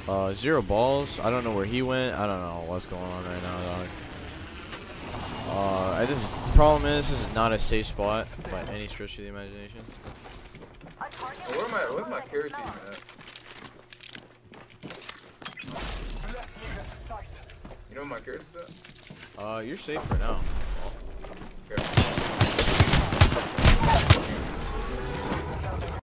Zero balls. I don't know where he went. I don't know what's going on right now, dog. The problem is this is not a safe spot by any stretch of the imagination. Where's my carry team at? You know where my carry is at? You're safe for now. Okay.